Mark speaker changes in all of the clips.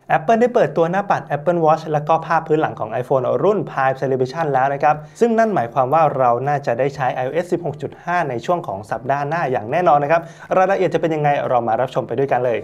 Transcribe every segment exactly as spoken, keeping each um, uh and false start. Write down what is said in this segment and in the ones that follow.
Speaker 1: Apple ได้เปิดตัวหน้าปัด Apple Watch และก็ภาพพื้นหลังของ iPhone รุ่น Prime Celebration แล้วนะครับซึ่งนั่นหมายความว่าเราน่าจะได้ใช้ ไอ โอ เอส สิบหกจุดห้า ในช่วงของสัปดาห์หน้าอย่างแน่นอนนะครับรายละเอียดจะเป็นยังไงเรามารับชมไปด้วยกันเลย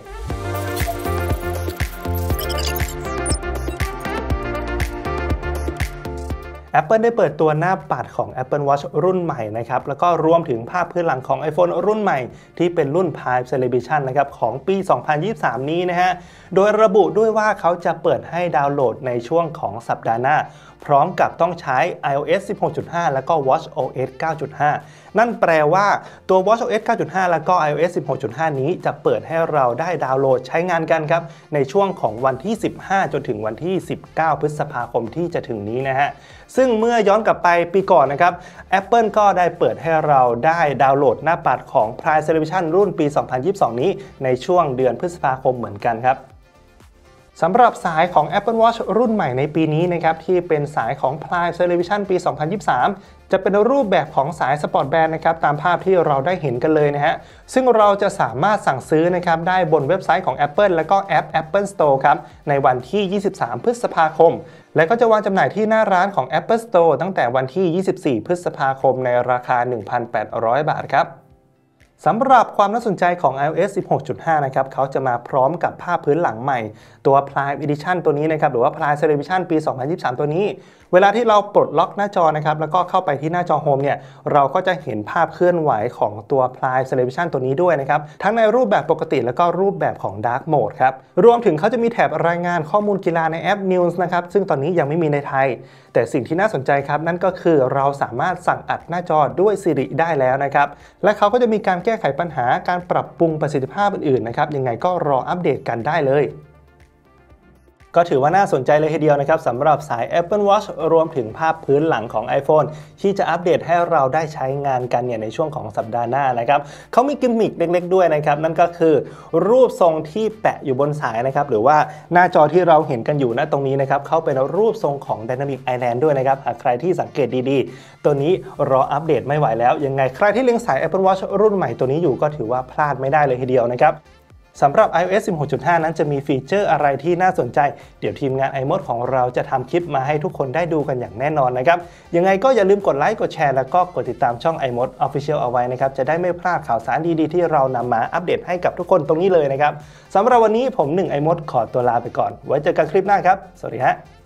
Speaker 1: Apple ได้เปิดตัวหน้าปัดของ Apple Watch รุ่นใหม่นะครับแล้วก็รวมถึงภาพพื้นหลังของ iPhone รุ่นใหม่ที่เป็นรุ่น Prime Celebration นะครับของปี สองพันยี่สิบสาม นี้นะฮะโดยระบุด้วยว่าเขาจะเปิดให้ดาวน์โหลดในช่วงของสัปดาห์หน้าพร้อมกับต้องใช้ ไอ โอ เอส สิบหกจุดห้า แล้วก็ watchOS เก้าจุดห้า นั่นแปลว่าตัว watchOS เก้าจุดห้า แล้วก็ ไอ โอ เอส สิบหกจุดห้า นี้จะเปิดให้เราได้ดาวน์โหลดใช้งานกันครับในช่วงของวันที่สิบห้าจนถึงวันที่สิบเก้าพฤษภาคมที่จะถึงนี้นะฮะซึ่งเมื่อย้อนกลับไปปีก่อนนะครับ Apple ก็ได้เปิดให้เราได้ดาวน์โหลดหน้าปัดของ Prime Celebration รุ่นปี สองพันยี่สิบสอง นี้ในช่วงเดือนพฤษภาคมเหมือนกันครับสำหรับสายของ Apple Watch รุ่นใหม่ในปีนี้นะครับที่เป็นสายของ Prime Celebration ปี สองพันยี่สิบสาม จะเป็นรูปแบบของสายสปอร์ตแบนด์นะครับตามภาพที่เราได้เห็นกันเลยนะฮะซึ่งเราจะสามารถสั่งซื้อนะครับได้บนเว็บไซต์ของ Apple และก็แอป Apple Store ครับในวันที่ ยี่สิบสาม พฤษภาคมและก็จะวางจำหน่ายที่หน้าร้านของ Apple Store ตั้งแต่วันที่ ยี่สิบสี่ พฤษภาคมในราคา หนึ่งพันแปดร้อย บาทครับสำหรับความน่าสนใจของ ไอ โอ เอส สิบหกจุดห้า นะครับเขาจะมาพร้อมกับภาพพื้นหลังใหม่ตัว Prime Edition ตัวนี้นะครับหรือว่า Prime Celebration ปี สองพันยี่สิบสาม ตัวนี้เวลาที่เราปลดล็อกหน้าจอนะครับแล้วก็เข้าไปที่หน้าจอ Home เนี่ยเราก็จะเห็นภาพเคลื่อนไหวของตัว Prime Celebration ตัวนี้ด้วยนะครับทั้งในรูปแบบปกติแล้วก็รูปแบบของ Dark Mode ครับรวมถึงเขาจะมีแถบรายงานข้อมูลกีฬาในแอป News นะครับซึ่งตอนนี้ยังไม่มีในไทยแต่สิ่งที่น่าสนใจครับนั่นก็คือเราสามารถสั่งอัดหน้าจอด้วย Siri ได้แล้วนะครับและเขาก็จะมีการแก้ไขปัญหาการปรับปรุงประสิทธิภาพอื่นๆนะครับยังไงก็รออัปเดตกันได้เลยก็ถือว่าน่าสนใจเลยทีเดียวนะครับสำหรับสาย Apple Watch รวมถึงภาพพื้นหลังของ iPhone ที่จะอัปเดตให้เราได้ใช้งานกันเนี่ยในช่วงของสัปดาห์หน้านะครับเขามีกิมมิคเล็กๆด้วยนะครับนั่นก็คือรูปทรงที่แปะอยู่บนสายนะครับหรือว่าหน้าจอที่เราเห็นกันอยู่ณตรงนี้นะครับเขาเป็นรูปทรงของ Dynamic Island ด้วยนะครับหากใครที่สังเกตดีๆตัวนี้รออัปเดตไม่ไหวแล้วยังไงใครที่เล็งสาย Apple Watch รุ่นใหม่ตัวนี้อยู่ก็ถือว่าพลาดไม่ได้เลยทีเดียวนะครับสำหรับ ไอ โอ เอส สิบหกจุดห้า นั้นจะมีฟีเจอร์อะไรที่น่าสนใจเดี๋ยวทีมงาน iMode ของเราจะทำคลิปมาให้ทุกคนได้ดูกันอย่างแน่นอนนะครับยังไงก็อย่าลืมกดไลค์กดแชร์แล้วก็กดติดตามช่อง iMode Official เอาไว้นะครับจะได้ไม่พลาดข่าวสารดีๆที่เรานำมาอัปเดตให้กับทุกคนตรงนี้เลยนะครับสำหรับวันนี้ผมหนึ่ง iMode ขอตัวลาไปก่อนไว้เจอกันคลิปหน้าครับสวัสดีฮะ